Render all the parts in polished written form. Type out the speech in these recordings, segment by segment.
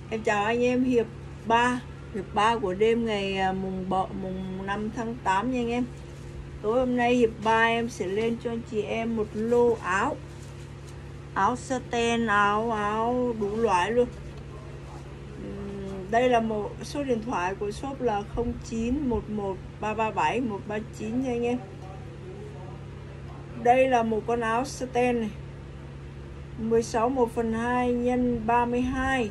Em chào anh em hiệp 3 của đêm ngày mùng 5 tháng 8 nha anh em. Tối hôm nay hiệp 3 em sẽ lên cho anh chị em một lô áo satin, áo đủ loại luôn. Đây là một số điện thoại của shop là 0911337139 nha anh em. Đây là một con áo satin này, 16 1/2 x 32.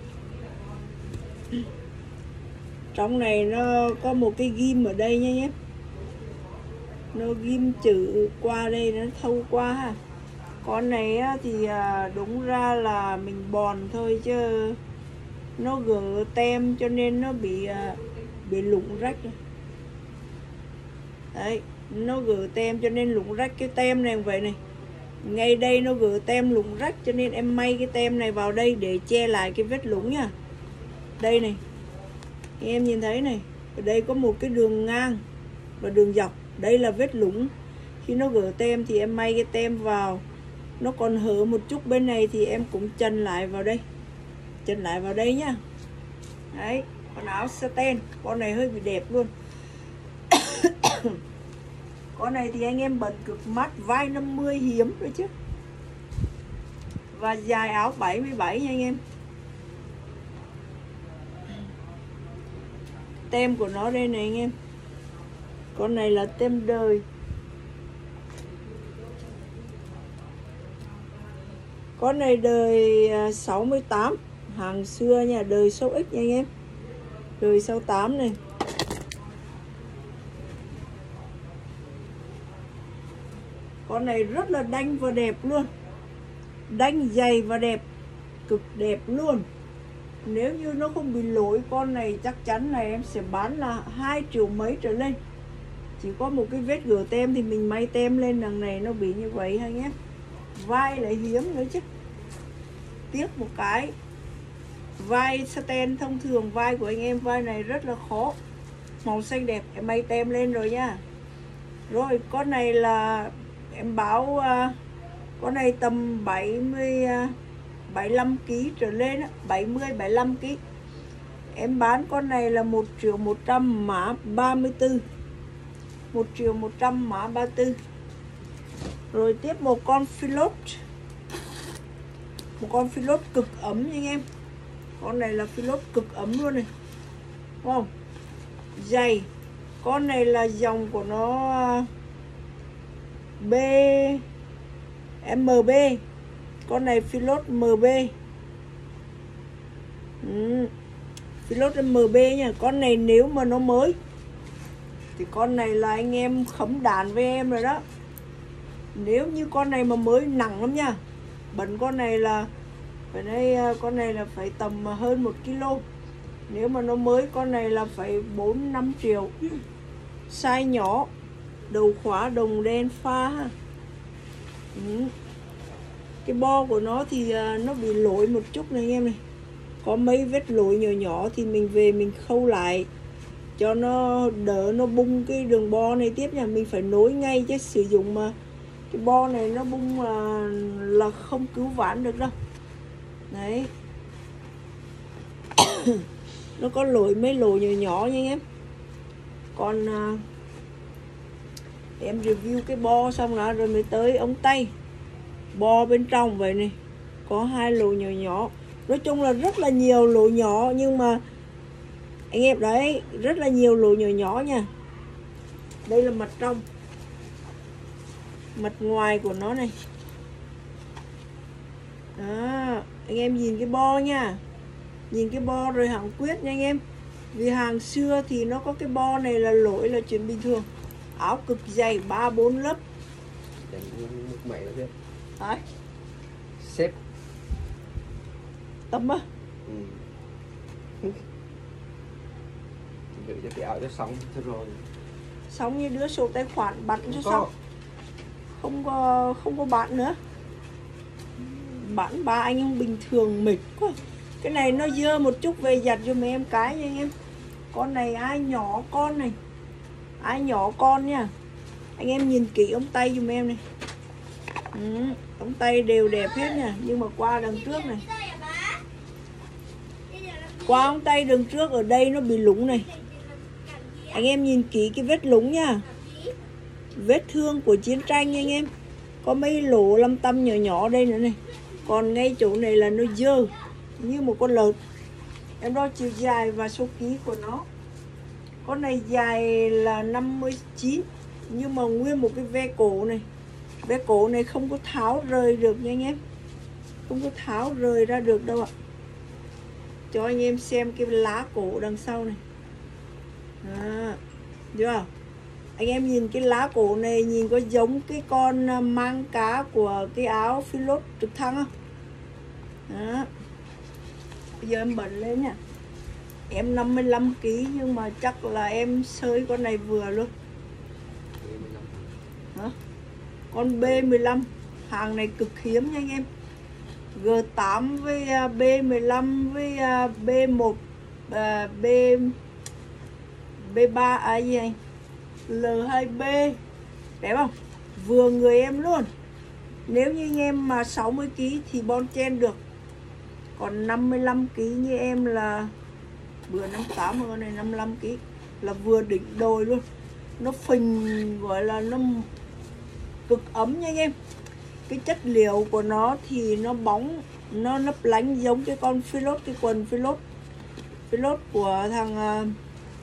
Trong này nó có một cái ghim ở đây nha nhé, nó ghim chữ qua đây, nó thâu qua ha. Con này thì đúng ra là mình bòn thôi chứ nó gỡ tem cho nên nó bị lủng rách. Đấy, nó gỡ tem cho nên lủng rách. Cái tem này vậy này, ngay đây nó gỡ tem lủng rách cho nên em may cái tem này vào đây để che lại cái vết lủng nha. Đây này, em nhìn thấy này, ở đây có một cái đường ngang và đường dọc, đây là vết lủng. Khi nó gỡ tem thì em may cái tem vào, nó còn hở một chút bên này thì em cũng chần lại vào đây, nhá. Đấy, con áo satin, con này hơi bị đẹp luôn. Con này thì anh em bận cực mắt, vai 50 hiếm rồi chứ. Và dài áo 77 nha anh em. Tem của nó đây này anh em. Con này là tem đời. Con này đời 68, hàng xưa nha, đời số X nha anh em. Đời 68 này. Con này rất là đanh và đẹp luôn. Đanh dày và đẹp, cực đẹp luôn. Nếu như nó không bị lỗi, con này chắc chắn là em sẽ bán là 2 triệu mấy trở lên. Chỉ có một cái vết gỡ tem thì mình may tem lên, đằng này nó bị như vậy anh em. Vai lại hiếm nữa chứ. Tiếc một cái. Vai satin thông thường, vai của anh em vai này rất là khó. Màu xanh đẹp, em may tem lên rồi nha. Rồi con này là em báo con này tầm 75 kg trở lên, 70-75 kg. Em bán con này là 1.100.000 mã 34. 1.100.000 mã 34. Rồi tiếp một con Philot. Một con Philot cực ấm nha anh em. Con này là Philot cực ấm luôn này. Đúng không? Dày. Con này là dòng của nó MB. Con này Philot MB. Philot MB nha. Con này nếu mà nó mới thì con này là anh em khấm đàn với em rồi đó. Nếu như con này mà mới nặng lắm nha. Bẩn con này là phải đây, con này là phải tầm hơn 1 kg. Nếu mà nó mới con này là phải 4-5 triệu. Size nhỏ, đầu khóa đồng đen pha ha. Cái bo của nó thì nó bị lỗi một chút này anh em này. Có mấy vết lỗi nhỏ nhỏ thì mình về mình khâu lại cho nó đỡ nó bung cái đường bo này tiếp nha. Mình phải nối ngay chứ sử dụng mà cái bo này nó bung là không cứu vãn được đâu. Đấy. Nó có mấy lỗi nhỏ nhỏ nha anh em. Còn em review cái bo xong đó rồi mới tới ống tay. Bo bên trong vậy này, có 2 lỗ nhỏ nhỏ. Nói chung là rất là nhiều lỗ nhỏ, nhưng mà anh em đấy, rất là nhiều lỗ nhỏ nhỏ nha. Đây là mặt trong, mặt ngoài của nó này. Đó, anh em nhìn cái bo nha. Nhìn cái bo rồi hẳn quyết nha anh em. Vì hàng xưa thì nó có cái bo này là lỗi là chuyện bình thường. Áo cực dày 3-4 lớp. Mày đó chứ. Đấy. Xếp. Tấm á. Gửi cho cái áo cho xong thôi rồi. Xong như đứa số tài khoản bắn cho xong. Không có bán nữa. Bán ba anh em bình thường mệt quá. Cái này nó dơ một chút, về giặt cho mấy em cái nha anh em. Con này ai nhỏ con này, ai nhỏ con nha. Anh em nhìn kỹ ống tay giùm em này. Ống tay đều đẹp hết nha. Nhưng mà qua đằng trước này Qua ống tay đường trước ở đây nó bị lủng này. Anh em nhìn kỹ cái vết lủng nha. Vết thương của chiến tranh nha anh em. Có mấy lỗ lăm tăm nhỏ nhỏ đây nữa này. Còn ngay chỗ này là nó dơ như một con lợn. Em đo chiều dài và số ký của nó. Con này dài là 59. Nhưng mà nguyên một cái ve cổ này. Ve cổ này không có tháo rời được nha anh em. Không có tháo rời ra được đâu ạ. Cho anh em xem cái lá cổ đằng sau này. Chưa? Anh em nhìn cái lá cổ này, nhìn có giống cái con mang cá của cái áo pilot trực thăng không? Đó. Bây giờ em bận lên nha. Em 55 kg nhưng mà chắc là em sơi con này vừa luôn. Hả? Con B15. Hàng này cực hiếm nha anh em. G8 với B15 với B1 B B3 gì anh? L2B. Đẹp không? Vừa người em luôn. Nếu như anh em mà 60 kg thì bon chen được. Còn 55 kg như em là vừa 58 hơn này 55 kg là vừa đỉnh đồi luôn. Nó phình gọi là nó cực ấm nha anh em. Cái chất liệu của nó thì nó bóng, nó lấp lánh giống cái con pilot, cái quần pilot của thằng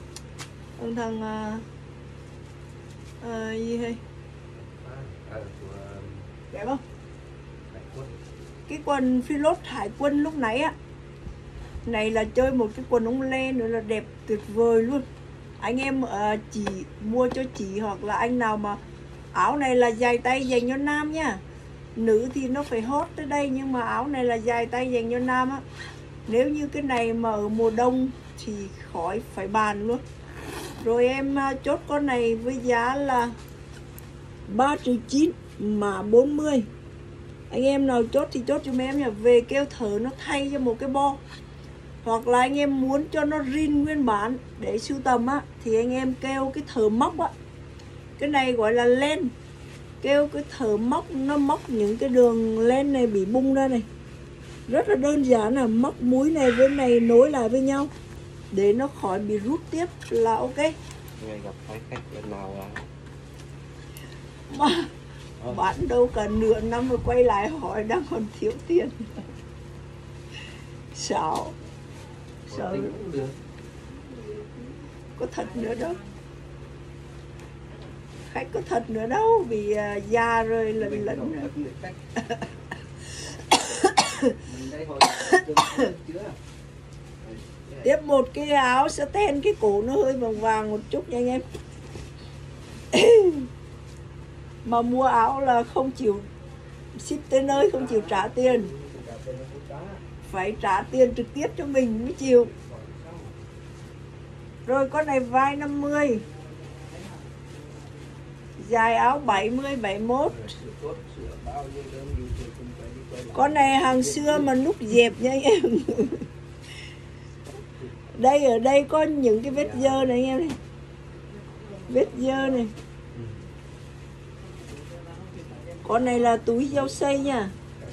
gì hay đẹp không? Cái quần pilot hải quân lúc nãy á, này là chơi một cái quần ống len nữa là đẹp tuyệt vời luôn. Anh em chỉ mua cho chị hoặc là anh nào mà áo này là dài tay dành cho nam nha. Nữ thì nó phải hot tới đây, nhưng mà áo này là dài tay dành cho nam á. Nếu như cái này mà ở mùa đông thì khỏi phải bàn luôn. Rồi em chốt con này với giá là 3.900.000 mà 40. Anh em nào chốt thì chốt cho em nha. Về kêu thợ nó thay cho một cái bo. Hoặc là anh em muốn cho nó rin nguyên bản để sưu tầm á, thì anh em kêu cái thợ móc á. Cái này gọi là len. Kêu cái thợ móc nó móc những cái đường len này bị bung ra này. Rất là đơn giản là móc múi này với này nối lại với nhau để nó khỏi bị rút tiếp là ok. Ngày gặp phải khách lần nào Mà bán đâu cả nửa năm rồi quay lại hỏi đang còn thiếu tiền. Sao? Sao? Có thật nữa đâu. Khách có thật nữa đâu, vì da rồi lẫn lẫn rồi. Tiếp một cái áo satin, cái cổ nó hơi vàng vàng một chút nha anh em. Mà mua áo là không chịu ship tới nơi, không chịu trả tiền. Phải trả tiền trực tiếp cho mình mới chịu. Rồi con này vai 50. Dài áo 70, 71. Con này hàng xưa mà nút dẹp nha anh em. Đây, ở đây có những cái vết dơ này anh em này. Vết dơ này. Con này là túi dâu xây nha.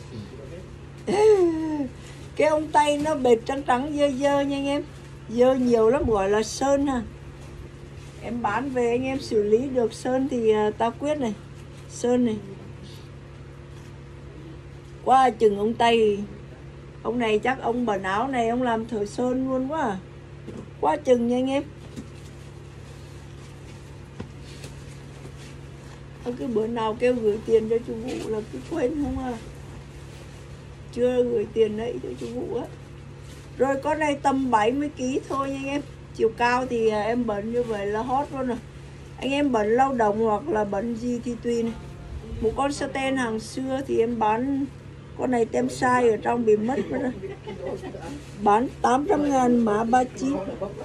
Cái ống tay nó bệt trắng trắng dơ dơ nha anh em. Dơ nhiều lắm, gọi là sơn ha. Em bán về anh em xử lý được sơn thì tao quyết này. Sơn này. Quá chừng ông Tây. Ông này chắc ông bẩn áo này ông làm thợ sơn luôn quá à. Quá chừng nha anh em. Cái bữa nào kêu gửi tiền cho chú Vũ là cứ quên không à. Chưa gửi tiền đấy cho chú Vũ á. Rồi con này tầm 70 kg thôi nha anh em. Chiều cao thì em bận như vậy là hot luôn rồi. Anh em bận lao động hoặc là bận gì thì tùy này. Một con satin hàng xưa thì em bán. Con này tem size ở trong bị mất rồi. Bán 800.000 mã 39.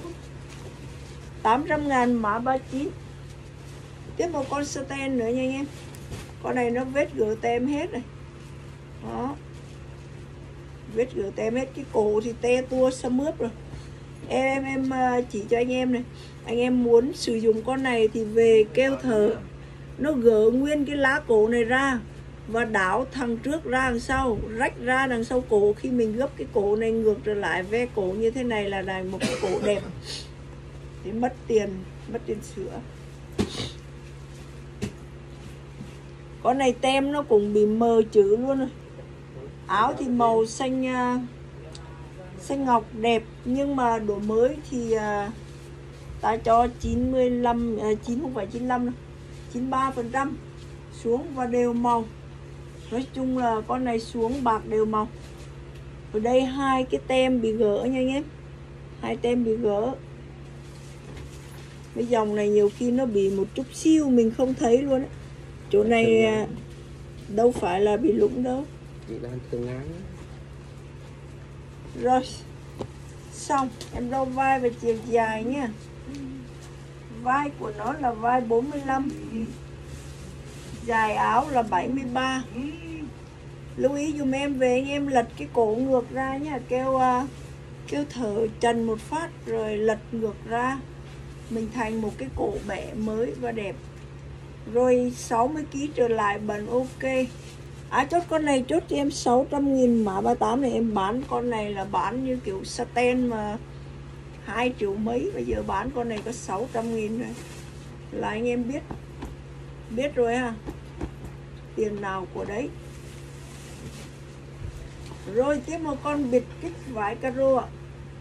800.000 mã 39. Tiếp một con satin nữa nha anh em. Con này nó vết gỡ tem hết này. Đó. Vết gỡ tem hết. Cái cổ thì te tua xâm mướp rồi. Em chỉ cho anh em này. Anh em muốn sử dụng con này thì về kêu thợ nó gỡ nguyên cái lá cổ này ra, và đảo thằng trước ra đằng sau, rách ra đằng sau cổ. Khi mình gấp cái cổ này ngược trở lại ve cổ như thế này là một cái cổ đẹp. Thì mất tiền sửa. Con này tem nó cũng bị mờ chữ luôn rồi. Áo thì màu xanh ngọc đẹp, nhưng mà độ mới thì ta cho 95, không phải 95 đâu, 93% xuống và đều màu. Nói chung là con này xuống bạc đều màu. Ở đây hai cái tem bị gỡ nha anh em, hai tem bị gỡ. Cái dòng này nhiều khi nó bị một chút xíu mình không thấy luôn ấy. Chỗ này đâu phải là bị lủng đâu. Chỉ là thương ngán. Rồi xong, em đo vai và chiều dài nha. Vai của nó là vai 45, dài áo là 73. Lưu ý dùm em về anh em lật cái cổ ngược ra nhá, kêu thở trần một phát rồi lật ngược ra, mình thành một cái cổ bẻ mới và đẹp. Rồi 60kg trở lại bẩn ok. Chốt con này chốt cho em 600.000, mã 38 này em bán con này là bán như kiểu satin mà 2 triệu mấy, bây giờ bán con này có 600.000 rồi. Là anh em biết rồi ha, tiền nào của đấy. Rồi tiếp một con bịt kích vải caro ạ.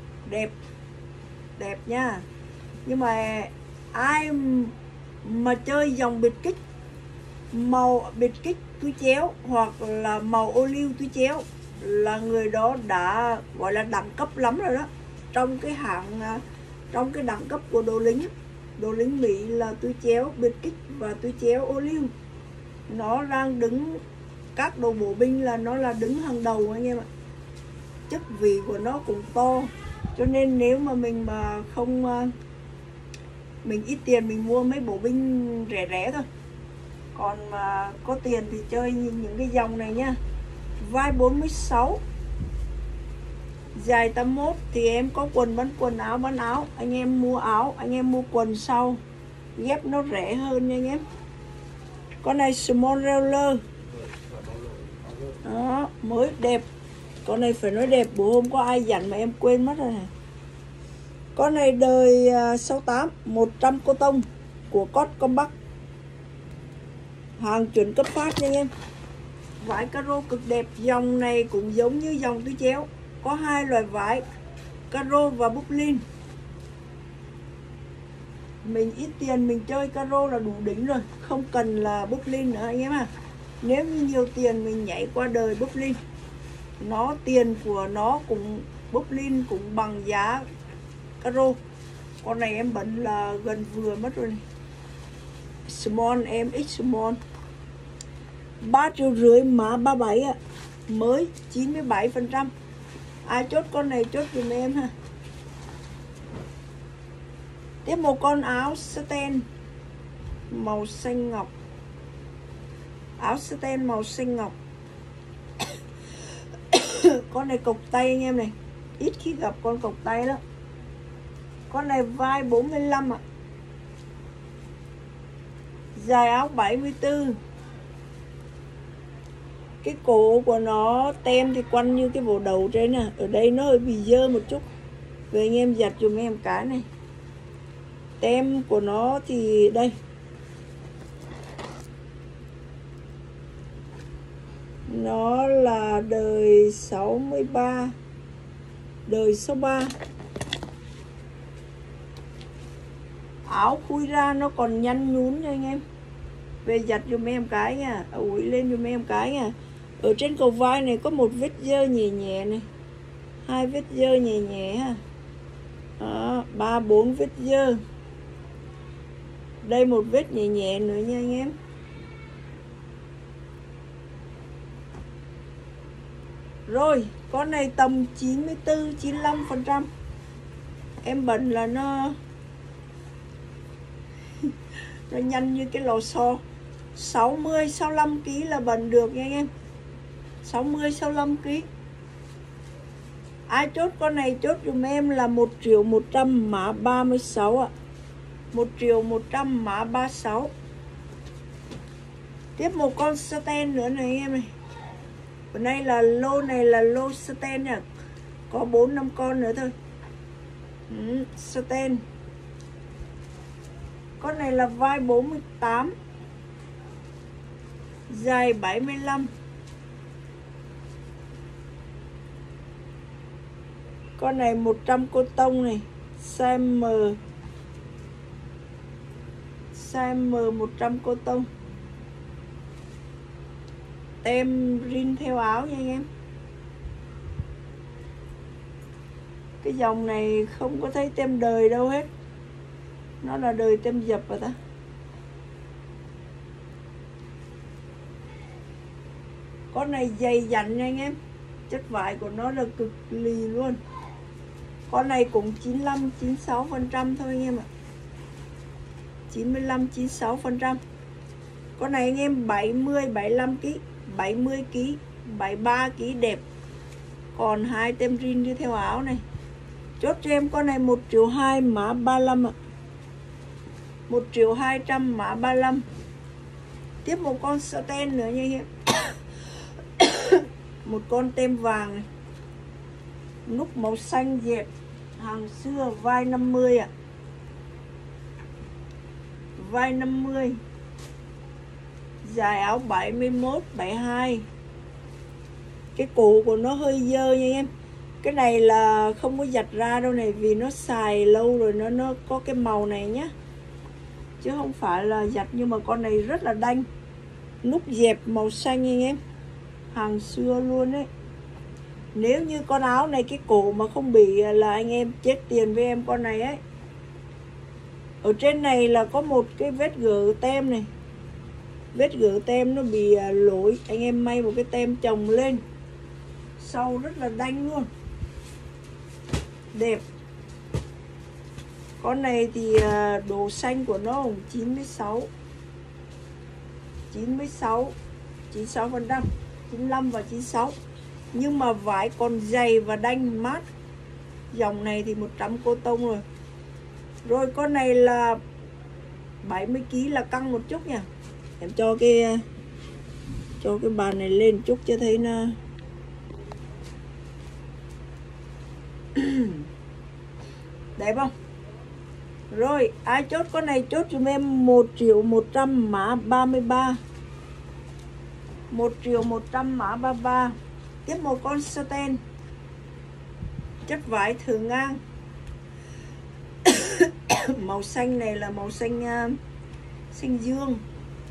Đẹp nha. Nhưng mà ai mà chơi dòng bịt kích, màu bịt kích túi chéo hoặc là màu ô liu túi chéo là người đó đã gọi là đẳng cấp lắm rồi đó. Trong cái hạng, trong cái đẳng cấp của đồ lính Mỹ là túi chéo bịt kích và túi chéo ô liu nó đang đứng, các đồ bộ binh là nó là đứng hàng đầu anh em ạ. Chức vị của nó cũng to, cho nên nếu mà mình mà không, mình ít tiền mình mua mấy bộ binh rẻ thôi, còn mà có tiền thì chơi những cái dòng này nhá. Vai 46, dài 81 thì em có quần bán quần, áo bán áo. Anh em mua áo, anh em mua quần sau, ghép nó rẻ hơn nha anh em. Con này small roller đó, mới đẹp. Con này phải nói đẹp, bữa hôm có ai dặn mà em quên mất rồi này. Con này đời 68, 100 cô tông của Cot Combat, hàng chuẩn cấp phát nha anh em. Vải caro cực đẹp. Dòng này cũng giống như dòng túi chéo, có hai loại vải, caro và bufflin. Mình ít tiền mình chơi caro là đủ đỉnh rồi, không cần là bufflin nữa anh em à. Nếu như nhiều tiền mình nhảy qua đời bufflin, nó tiền của nó cũng bufflin cũng bằng giá caro. Con này em bận là gần vừa mất rồi này. Small em x small 3,5 triệu, mã 37 ạ, mới 97%. Ai chốt con này chốt giùm em ha. Tiếp một con áo satin màu xanh ngọc, áo satin màu xanh ngọc. Con này cộc tay anh em này, ít khi gặp con cộc tay lắm. Con này vai 45 ạ, dài áo 74. Cái cổ của nó tem thì quanh như cái bộ đầu trên nè, ở đây nó hơi bị dơ một chút, về anh em giặt dùm em cái này. Tem của nó thì đây, nó là đời 63, đời 63. Áo khui ra nó còn nhăn nhún nha anh em, về giặt dùm em cái nha, ủi lên dùm em cái nha. Ở trên cầu vai này có một vết dơ nhẹ nhẹ này, hai vết dơ nhẹ nhẹ ha, đó, 3-4 vết dơ. Đây một vết nhẹ nhẹ nữa nha anh em. Rồi con này tầm 94-95%. Em bận là nó nó nhanh như cái lò xo. 60-65kg là bận được nha anh em, 60-65kg. Ai chốt con này chốt dùm em là 1.100.000, mã 36 ạ. 1.100.000, mã 36. Tiếp một con Satin nữa này anh em này. Bữa nay là lô Satin nha. Có 4-5 con nữa thôi. Satin. Con này là vai 48, dài 75. Con này 100 cô tông này, size M. Size M 100 cô tông. Tem rin theo áo nha anh em. Cái dòng này không có thấy tem đời đâu hết. Nó là đời tem dập rồi ta. Con này dày dặn nha anh em. Chất vải của nó là cực lì luôn. Con này cũng 95-96% thôi anh em ạ. 95-96%. Con này anh em 70-75 kg, 70 kg, 73 kg đẹp. Còn 2 tem rin đi theo áo này. Chốt cho em con này 1.2 triệu mã 35 ạ. 1.200.000 mã 35. Tiếp một con Satin nữa nha anh em. Một con tem vàng này. Nút màu xanh dẹt. Hàng xưa vai 50 ạ. Vai 50. Dài áo 71-72. Cái cổ của nó hơi dơ nha em. Cái này là không có giặt ra đâu này, vì nó xài lâu rồi nó có cái màu này nhá. Chứ không phải là giặt, nhưng mà con này rất là đanh. Nút dẹp màu xanh anh em. Hàng xưa luôn đấy. Nếu như con áo này cái cổ mà không bị là anh em chết tiền với em con này ấy. Ở trên này là có một cái vết gỡ tem này. Vết gỡ tem nó bị lỗi. Anh em may một cái tem chồng lên. Sau rất là đanh luôn. Đẹp. Con này thì độ xanh của nó cũng 96. 96 96%, 95 và 96. Nhưng mà vải còn dày và đanh mát. Dòng này thì 100 cô tông rồi. Rồi con này là 70 kg là căng một chút nha. Em cho cái bàn này lên chút cho thấy nó đẹp không? Rồi ai chốt con này chốt cho em 1.100.000 mã 33. 1.100.000 mã 33. Tiếp một con Satin. Chất vải thường ngang. Màu xanh này là màu xanh xanh dương.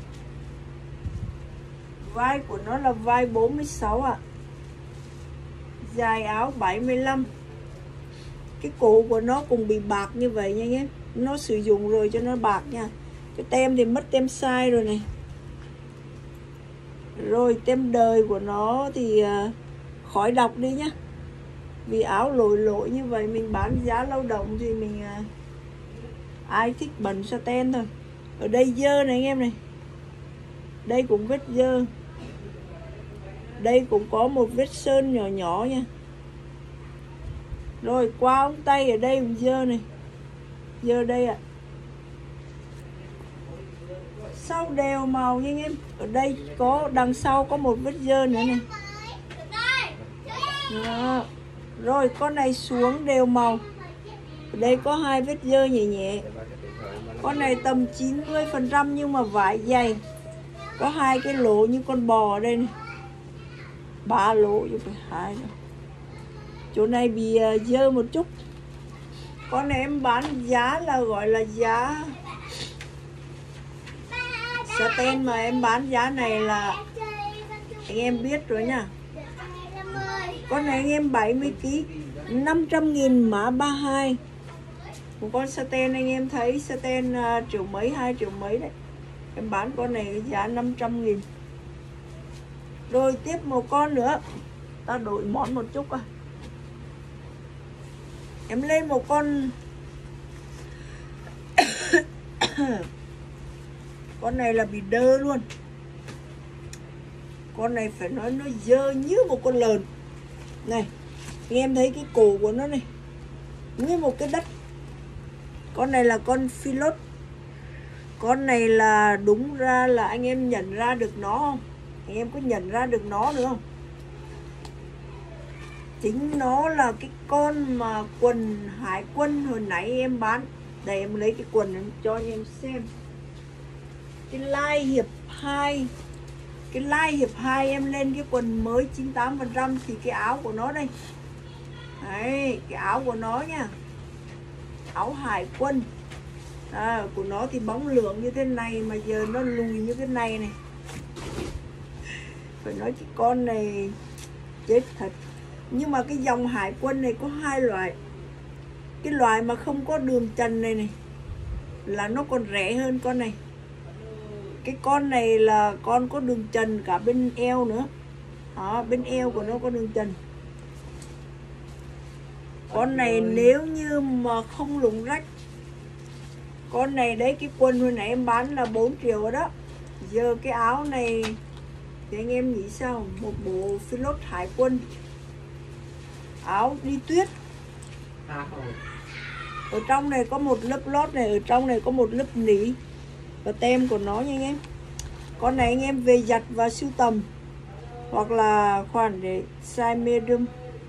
Vai của nó là vai 46 ạ. Dài áo 75. Cái cổ của nó cũng bị bạc như vậy nha nhé. Nó sử dụng rồi cho nó bạc nha. Cái tem thì mất tem size rồi này. Rồi tem đời của nó thì khỏi đọc đi nhá. Vì áo lỗi như vậy mình bán giá lao động thì mình ai thích bẩn Satin thôi. Ở đây dơ này anh em này. Đây cũng vết dơ. Đây cũng có một vết sơn nhỏ nhỏ nha. Rồi qua ống tay ở đây cũng dơ này. Dơ đây ạ. Sau đều màu nha anh em. Ở đây có đằng sau có một vết dơ nữa này. Đó. Rồi con này xuống đều màu. Ở đây có 2 vết dơ nhẹ nhẹ. Con này tầm 90% nhưng mà vải dày. Có 2 cái lỗ như con bò ở đây này. 3 lỗ chứ phải 2 đâu. Chỗ này bị dơ một chút. Con này em bán giá là gọi là giá Satin, mà em bán giá này là anh em biết rồi nha. Con này anh em 70 kg 500.000 mã 32. Một con Satin anh em thấy Satin triệu mấy 2 triệu mấy đấy. Em bán con này giá 500.000. Rồi tiếp một con nữa. Ta đổi món một chút à. Em lên một con con này là bị đơ luôn. Con này phải nói nó dơ như một con lợn. Này, anh em thấy cái cổ của nó này, như một cái đất. Con này là con Philot. Con này là đúng ra là anh em nhận ra được nó không? Anh em có nhận ra được nó nữa không? Chính nó là cái con mà quần hải quân hồi nãy em bán. Đây em lấy cái quần em cho anh em xem. Cái like hiệp 2. Cái like hiệp 2 em lên cái quần mới 98% thì cái áo của nó đây. Đấy, cái áo của nó nha. Áo hải quân. Của nó thì bóng lượng như thế này mà giờ nó lùi như thế này này. Phải nói cái con này chết thật. Nhưng mà cái dòng hải quân này có hai loại. Cái loại mà không có đường trần này này là nó còn rẻ hơn con này. Cái con này là con có đường trần cả bên eo nữa. Đó, bên eo của nó có đường trần. Con này nếu như mà không lủng rách. Con này đấy, cái quần hồi nãy em bán là 4 triệu rồi đó. Giờ cái áo này thì anh em nghĩ sao? Một bộ philot hải quân, áo đi tuyết. Ở trong này có một lớp lót này, ở trong này có một lớp nỉ và tem của nó nha anh em. Con này anh em về giặt và sưu tầm hoặc là khoản để size medium.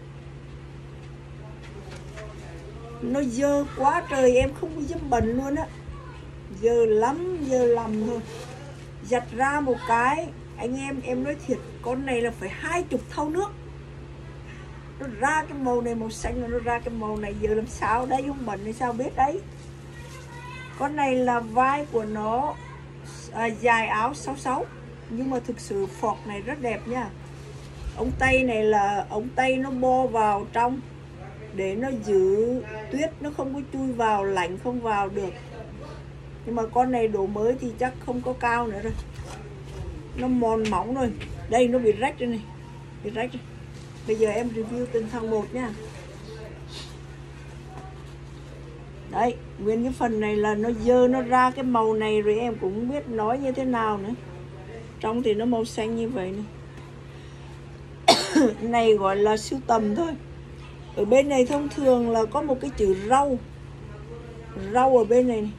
Nó dơ quá trời, em không có dám bẩn luôn á. Dơ lắm, dơ lầm thôi. Giặt ra một cái, anh em nói thiệt, con này là phải 20 thau nước. Nó ra cái màu này màu xanh, nó ra cái màu này, giờ làm sao đấy, không bẩn hay sao biết đấy. Con này là vai của nó dài áo 66, nhưng mà thực sự phọt này rất đẹp nha. Ống tay này là ống tay nó bo vào trong để nó giữ tuyết nó không có chui vào, lạnh không vào được. Nhưng mà con này độ mới thì chắc không có cao nữa rồi, nó mòn mỏng rồi. Đây nó bị rách rồi này, bị rách rồi. Bây giờ em review từng thằng một nha. Đấy, nguyên cái phần này là nó dơ, nó ra cái màu này rồi, em cũng không biết nói như thế nào nữa. Trong thì nó màu xanh như vậy này. Này gọi là sưu tầm thôi. Ở bên này thông thường là có một cái chữ rau. Rau ở bên này, này.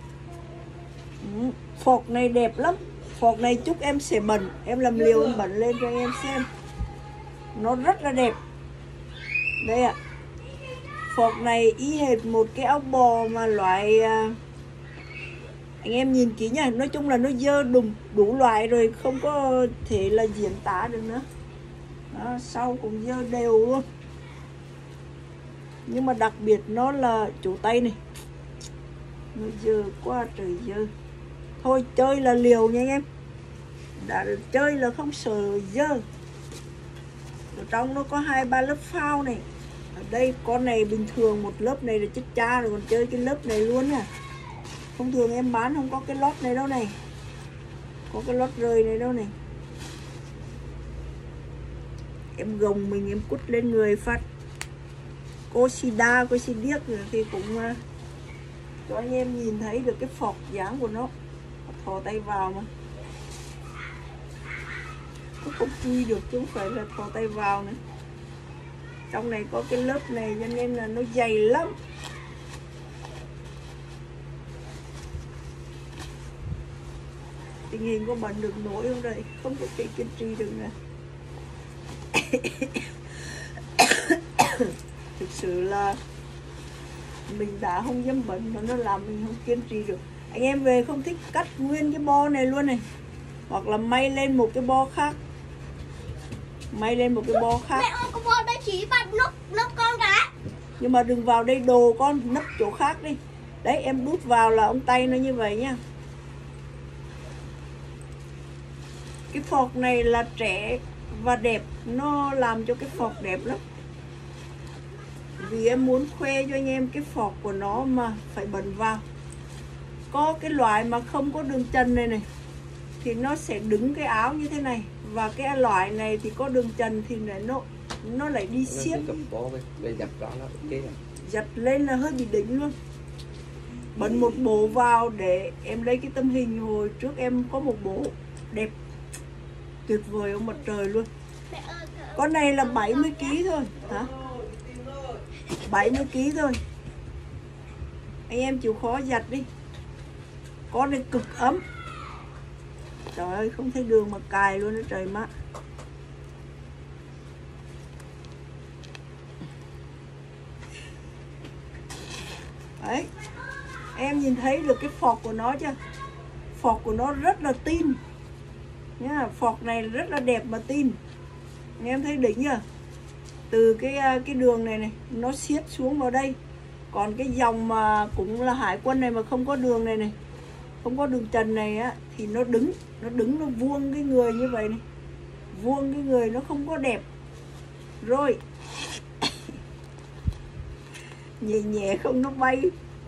Phọt này đẹp lắm. Phọt này chúc em sẽ bẩn. Em làm liều em bẩn lên cho anh em xem. Nó rất là đẹp. Đây ạ. Phọt này y hệt một cái áo bò mà loại anh em nhìn kỹ nha. Nói chung là nó dơ đủ loại rồi, không có thể là diễn tả được nữa. Đó, sau cũng dơ đều luôn. Nhưng mà đặc biệt nó là chỗ tay này. Nó dơ quá trời dơ. Thôi chơi là liều nha anh em. Đã chơi là không sợ dơ. Ở trong nó có 2-3 lớp phao này. Ở đây con này bình thường một lớp này là chết cha rồi, còn chơi cái lớp này luôn nha. Thông thường em bán không có cái lót này đâu này. Có cái lót rơi này đâu này. Em gồng mình em cút lên người phát cô xì đa, cô xì điếc rồi thì cũng cho anh em nhìn thấy được cái phọt dáng của nó. Thò tay vào mà nó không chui được chứ không phải là thò tay vào nữa. Trong này có cái lớp này cho nên là nó dày lắm. Tình hình có bận được nổi không đây? Không có thể kiên trì được nữa. Thực sự là mình đã không dám bận mà nó làm mình không kiên trì được. Anh em về không thích cắt nguyên cái bo này luôn này, hoặc là may lên một cái bo khác. May lên một cái bo khác. Mẹ ơi, cái bo đây chỉ bằng nắp con cả. Nhưng mà đừng vào đây đồ con, nấp chỗ khác đi. Đấy em đút vào là ống tay nó như vậy nha. Cái phọt này là trẻ và đẹp, nó làm cho cái phọt đẹp lắm. Vì em muốn khoe cho anh em cái phọt của nó mà phải bẩn vào. Có cái loại mà không có đường trần này này thì nó sẽ đứng cái áo như thế này. Và cái loại này thì có đường trần thì nó lại đi xiết. Giặt lên là hơi bị đỉnh luôn. Bận một bộ vào để em lấy cái tấm hình hồi trước em có một bộ đẹp tuyệt vời ông mặt trời luôn. Con này là 70 kg thôi hả? 70 kg thôi. Anh em chịu khó giặt đi. Con này cực ấm. Trời ơi, không thấy đường mà cài luôn đó trời má. Đấy, em nhìn thấy được cái phọt của nó chưa? Phọt của nó rất là tin nhá, phọt này rất là đẹp mà tin. Em thấy đỉnh chưa? Từ cái đường này này nó xiết xuống vào đây. Còn cái dòng mà cũng là Hải Quân này mà không có đường này này, không có đường trần này á, thì nó đứng nó vuông cái người như vậy này, vuông cái người nó không có đẹp. Rồi nhẹ nhẹ không nó bay.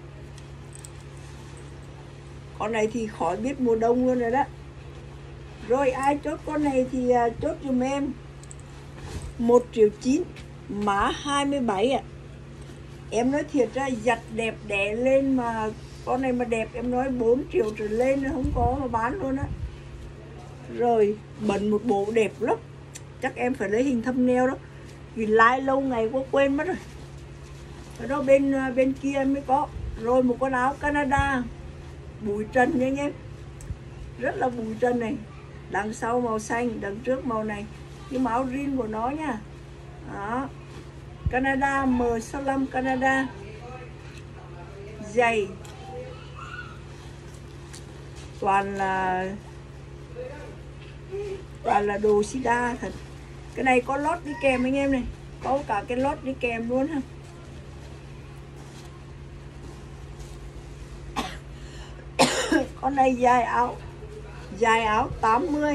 Con này thì khỏi biết mùa đông luôn rồi đó. Rồi ai chốt con này thì chốt giùm em 1,9 triệu, mã 27 ạ. Em nói thiệt ra giặt đẹp đẻ lên mà con này mà đẹp em nói 4 triệu trở lên không có mà bán luôn á. Rồi bận một bộ đẹp lắm. Chắc em phải lấy hình thumbnail đó, vì like lâu ngày quá quên mất rồi. Ở đó bên kia em mới có. Rồi một con áo Canada bụi trần nha anh em, rất là bụi trần này. Đằng sau màu xanh, đằng trước màu này, cái áo jean của nó nha. Đó, Canada, M65 Canada, giày toàn là đồ sida thật. Cái này có lót đi kèm anh em này, có cả cái lót đi kèm luôn ha. Con này dài áo 80.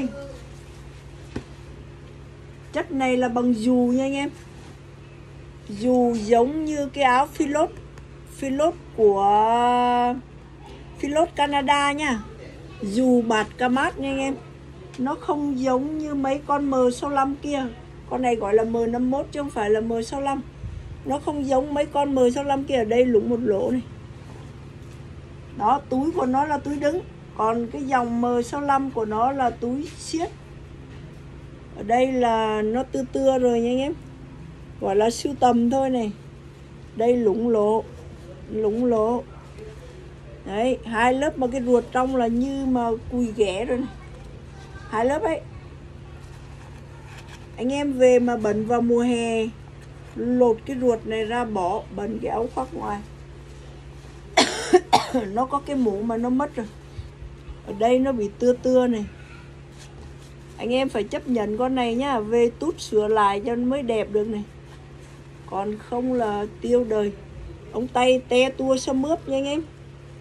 Chất này là bằng dù nha anh em, dù giống như cái áo philot của philot Canada nha, dù bạt camat nha anh em. Nó không giống như mấy con M65 kia. Con này gọi là M51 chứ không phải là M65. Nó không giống mấy con M65 kia. Ở đây lủng một lỗ này. Đó, túi của nó là túi đứng. Còn cái dòng M65 của nó là túi siết. Ở đây là nó tưa rồi nha anh em, gọi là sưu tầm thôi này. Đây lủng lỗ. Đấy, 2 lớp mà cái ruột trong là như mà cùi ghẻ rồi này. 2 lớp ấy. Anh em về mà bận vào mùa hè, lột cái ruột này ra bỏ, bận cái áo khoác ngoài. Nó có cái mũ mà nó mất rồi. Ở đây nó bị tưa này. Anh em phải chấp nhận con này nhá, về tút sửa lại cho nó mới đẹp được này. Còn không là tiêu đời. Ống tay te tua sâm ướp nha anh em.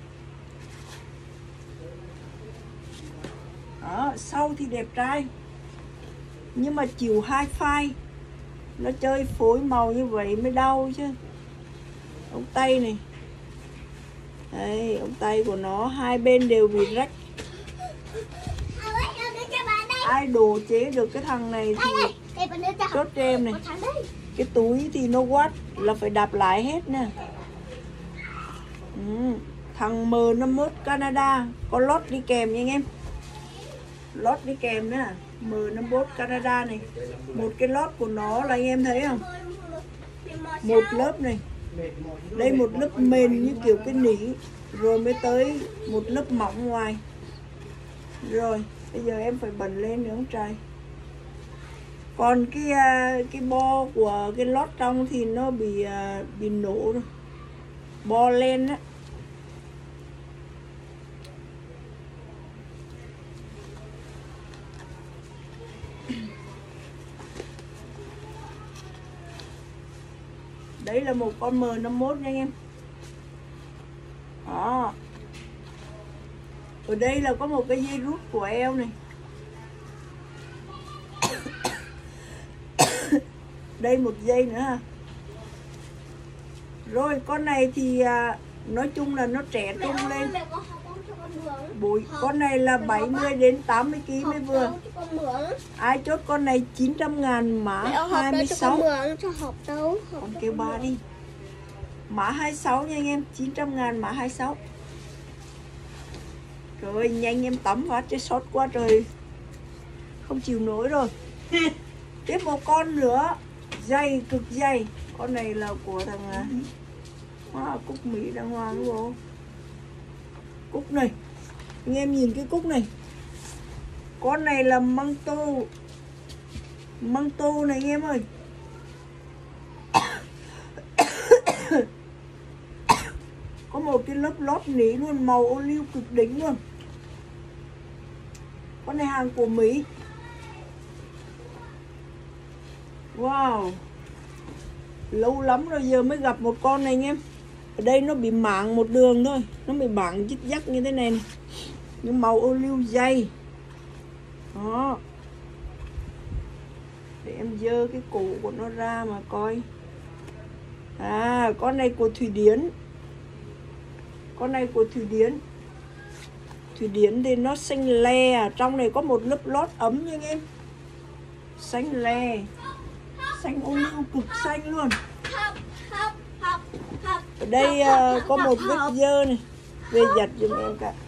Đó, sau thì đẹp trai, nhưng mà chiều hai phai. Nó chơi phối màu như vậy mới đau chứ. Ống tay này. Đây, ống tay của nó hai bên đều bị rách. Ai đồ chế được cái thằng này thì chốt cho em này. Cái túi thì nó quát là phải đạp lại hết nè. Thằng M51 Canada có lót đi kèm nha anh em. Lót đi kèm nữa. M51 Canada này, một cái lót của nó là anh em thấy không, một lớp này, đây một lớp mềm như kiểu cái nỉ, rồi mới tới một lớp mỏng ngoài. Rồi bây giờ em phải bần lên nữa ông trời. Còn cái bo của cái lót trong thì nó bị nổ rồi, bo lên á. Đấy là một con M51 nha anh em. Đó. Ở đây là có một cái dây rút của eo này. Đây một dây nữa ha. Rồi con này thì nói chung là nó trẻ trung lên. Bụi. Con này là 70 đến 80 kg mới vừa. Ai chốt con này 900.000 mã 26. Con kêu ba đi. Mã 26 nha anh em, 900.000 mã 26. Trời ơi, nhanh em tắm phát chứ sót quá trời. Không chịu nổi rồi. Tiếp một con nữa, dày, cực dày. Con này là của thằng Cúc Mỹ đang hoa đúng không? Cúc này. Anh em nhìn cái cúc này. Con này là măng tô. Măng tô này anh em ơi. Có một cái lớp lót nỉ luôn, màu ô liu cực đỉnh luôn. Con này hàng của Mỹ. Wow, lâu lắm rồi giờ mới gặp một con này anh em. Ở đây nó bị mảng một đường thôi, nó bị mảng dít dắt như thế này, này. Nhưng màu ô liu dày. Đó. Để em dơ cái cổ của nó ra mà coi. À, con này của Thụy Điển. Con này của Thụy Điển. Thụy Điển thì nó xanh le. Trong này có một lớp lót ấm nha anh em. Xanh le. Xanh ô liu cực xanh luôn. Ở đây có một vết dơ này. Về giặt giùm em cả.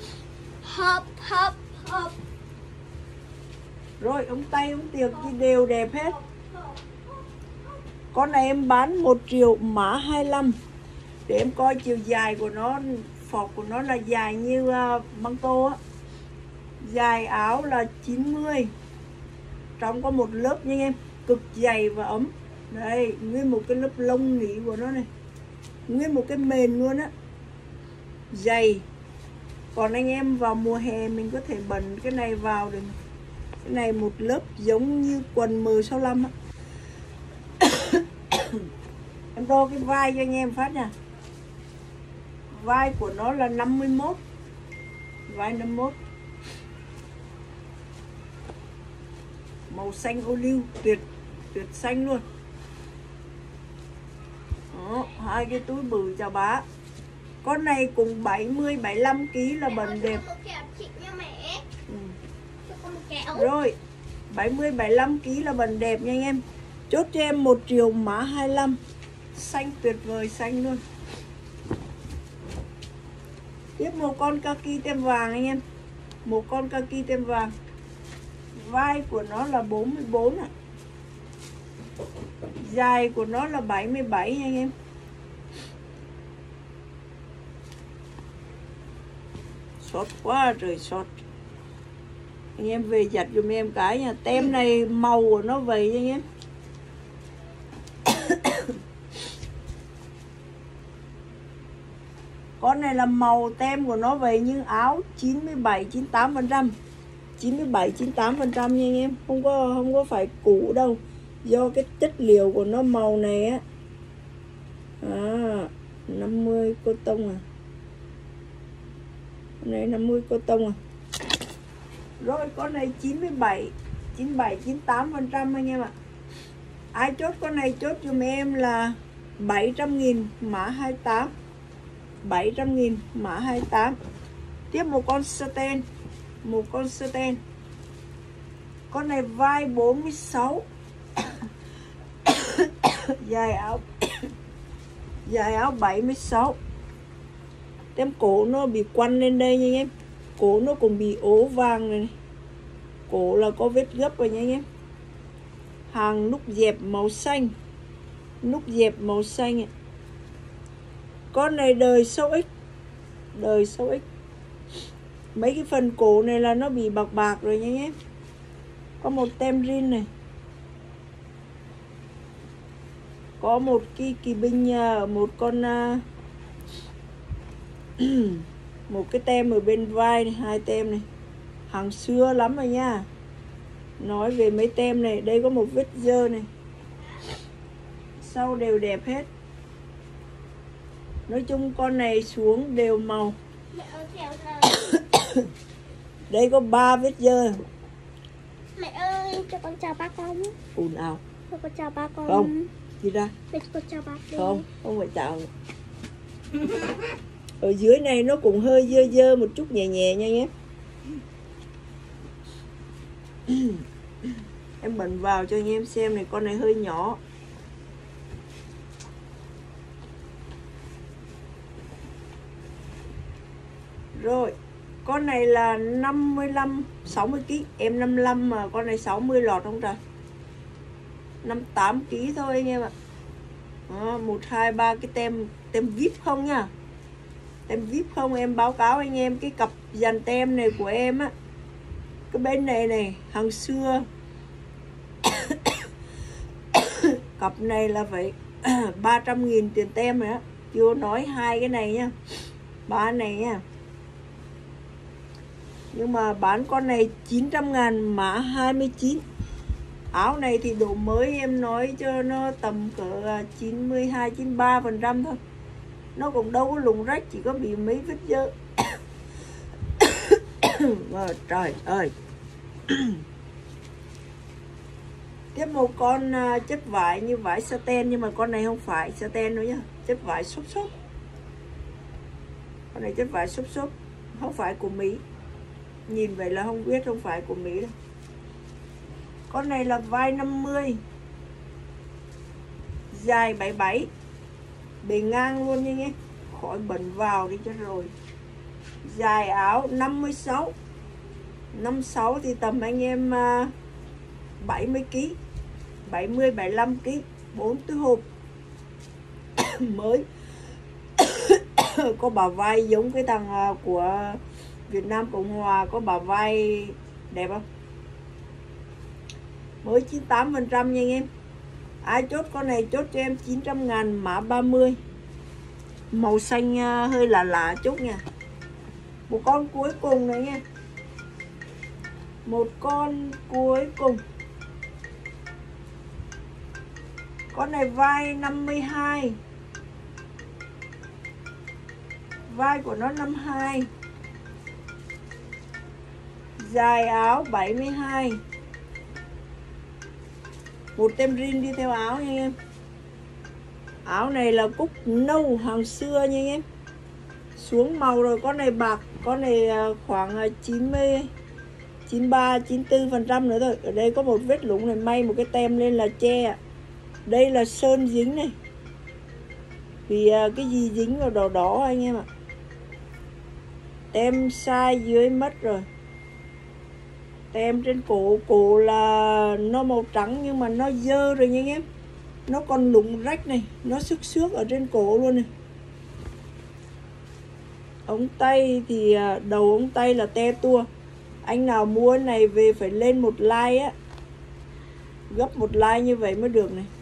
Rồi ống tay ống tiệc thì đều đẹp hết. Con này em bán 1 triệu mã 25. Để em coi chiều dài của nó. Phọt của nó là dài như măng tô á. Dài áo là 90. Trong có một lớp nha anh em. Cực dày và ấm. Đây, nguyên một cái lớp lông nỉ của nó này. Nguyên một cái mền luôn á. Dày. Còn anh em vào mùa hè mình có thể bẩn cái này vào được. Cái này một lớp giống như quần M65 á. Em đo cái vai cho anh em phát nha. Vai của nó là 51. Vai 51. Màu xanh ô liu tuyệt xanh luôn. Đó, 2 cái túi bự chào bá. Con này cùng 70-75 kg là bần đẹp. Rồi 70-75 kg là bần đẹp nha anh em. Chốt cho em 1 triệu mã 25. Xanh tuyệt vời, xanh luôn. Tiếp một con kaki tem vàng anh em. Một con kaki tem vàng. Vai của nó là 44 ạ. Dài của nó là 77 nha anh em. Sót quá trời sót. Anh em về giặt giùm em cái nha. Tem này màu của nó vậy nha anh em. Con này là màu tem của nó vậy nhưng áo 97-98%. 97-98% nha anh em. Không có phải cũ đâu. Do cái chất liệu của nó màu này á. 50 cotton à. Con này 50 cotton à. Rồi con này 97-98% anh em ạ. Ai chốt con này chốt giùm em là 700.000 mã 28. 700.000 mã 28. Tiếp một con satin. Một con satin. Con này vai 46. Dài áo 76. Tem cổ nó bị quăn lên đây nha anh em. Cổ nó cũng bị ố vàng này, này. Cổ là có vết gấp rồi nha anh em. Hàng nút dẹp màu xanh. Nút dẹp màu xanh ạ. Con này đời sâu X. Đời sâu X. Mấy cái phần cổ này là nó bị bạc bạc rồi nha anh em. Có một tem rin này. Có một cái kỳ binh, một con một cái tem ở bên vai này, 2 tem này. Hàng xưa lắm rồi nha. Nói về mấy tem này, đây có một vết dơ này. Sau đều đẹp hết. Nói chung con này xuống đều màu. Đây có 3 vết dơ. Mẹ ơi, cho con chào ba con. Ồn ào. Cho con chào ba con. Không, gì ra? Để cho con chào ba đi. Không phải chào. Ở dưới này nó cũng hơi dơ dơ một chút, nhẹ nhẹ nha nhé. Em bận vào cho anh em xem này, con này hơi nhỏ. Rồi, con này là 60 kg, em 55 mà con này 60 lọt không trời. 58 kg thôi anh em ạ. Đó, 1 2 3 cái tem VIP không nha. Tem VIP không? Em báo cáo anh em cái cặp dàn tem này của em á. Cái bên này này, hàng xưa cặp này là phải 300.000 tiền tem rồi á. Chưa nói hai cái này nhá, ba này nha. Nhưng mà bán con này 900.000 mã 29. Áo này thì độ mới em nói cho nó tầm cỡ 92-93% thôi. Nó cũng đâu có lủng rách, chỉ có bị mấy vết dơ. Trời ơi. Tiếp một con chất vải như vải satin, nhưng mà con này không phải satin đâu nhá, chất vải xốp xốp. Con này chất vải xốp xốp, không phải của Mỹ. Nhìn vậy là không biết không phải của Mỹ đâu. Con này là vai 50, dài 77, bề ngang luôn nha nhé, khỏi bẩn vào đi cho rồi. Dài áo 56, 56 thì tầm anh em 70 kg, 70 75 kg, 4 túi hộp. Mới. Có bả vai giống cái thằng của Việt Nam Cộng Hòa, có bả vai đẹp không? Mới 98% nha anh em. Ai chốt con này chốt cho em 900.000 mã 30. Màu xanh hơi lạ lạ chút nha. Một con cuối cùng này nha. Một con cuối cùng. Con này vai 52. Vai của nó 52. Dài áo 72. Một tem rin đi theo áo nha anh em. Áo này là cúc nâu hàng xưa nha anh em. Xuống màu rồi, con này bạc, con này khoảng 90, 93, 94% nữa thôi. Ở đây có một vết lủng này, may một cái tem lên là che. Đây là sơn dính này. Vì cái gì dính vào đỏ đỏ anh em ạ. Tem sai dưới mất rồi. Tem trên cổ là nó màu trắng nhưng mà nó dơ rồi nha anh em. Nó còn lủng rách này, nó xước ở trên cổ luôn này. Ống tay thì đầu ống tay là te tua. Anh nào mua này về phải lên một like á, gấp một like như vậy mới được này.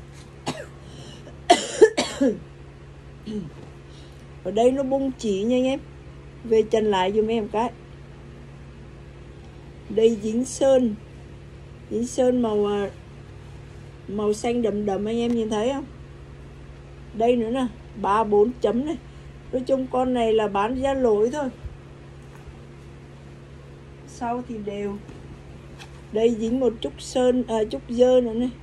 Ở đây nó bung chỉ nha anh em. Về chân lại giùm em cái. Đây dính sơn. Dính sơn màu xanh đậm đậm, anh em nhìn thấy không? Đây nữa nè, 3-4 chấm này. Nói chung con này là bán giá lỗi thôi. Sau thì đều. Đây dính một chút sơn, chút dơ nữa này.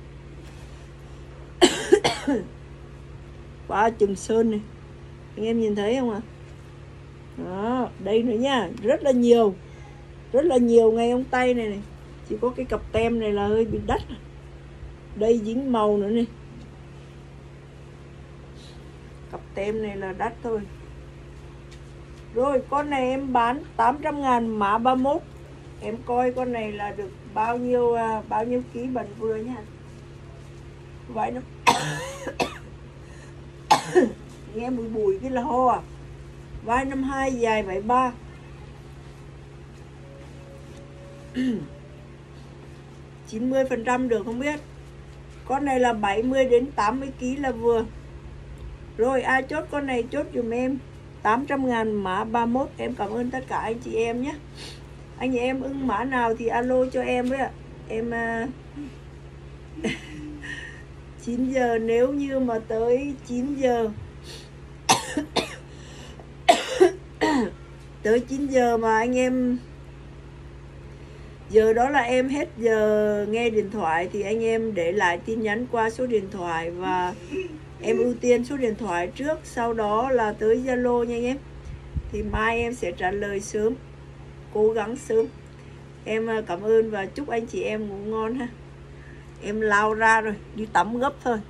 3 chùm sơn này. Anh em nhìn thấy không ạ? Đó, đây nữa nha, rất là nhiều. Rất là nhiều ngay ống tay này này. Chỉ có cái cặp tem này là hơi bị đắt. Đây dính màu nữa này. Cặp tem này là đắt thôi. Rồi con này em bán 800.000 mã 31. Em coi con này là được bao nhiêu ký bẩn vừa nha. Vậy nó nghe bụi bụi cái là ho à. Vai 52, dài 73. 90% được không biết. Con này là 70 đến 80 kg là vừa. Rồi ai chốt con này chốt dùm em 800.000 mã 31. Em cảm ơn tất cả anh chị em nhé. Anh chị em ưng mã nào thì alo cho em với ạ. Em 9 giờ, nếu như mà tới 9 giờ tới 9 giờ mà anh em giờ đó là em hết giờ nghe điện thoại thì anh em để lại tin nhắn qua số điện thoại và em ưu tiên số điện thoại trước, sau đó là tới Zalo nha anh em. Thì mai em sẽ trả lời sớm, cố gắng sớm. Em cảm ơn và chúc anh chị em ngủ ngon ha. Em lao ra rồi, đi tắm gấp thôi.